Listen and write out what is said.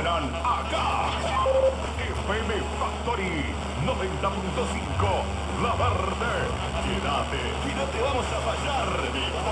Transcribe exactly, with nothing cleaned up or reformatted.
suenan acá. F M Factory noventa punto cinco, La Verde. Quédate y no te vamos a fallar.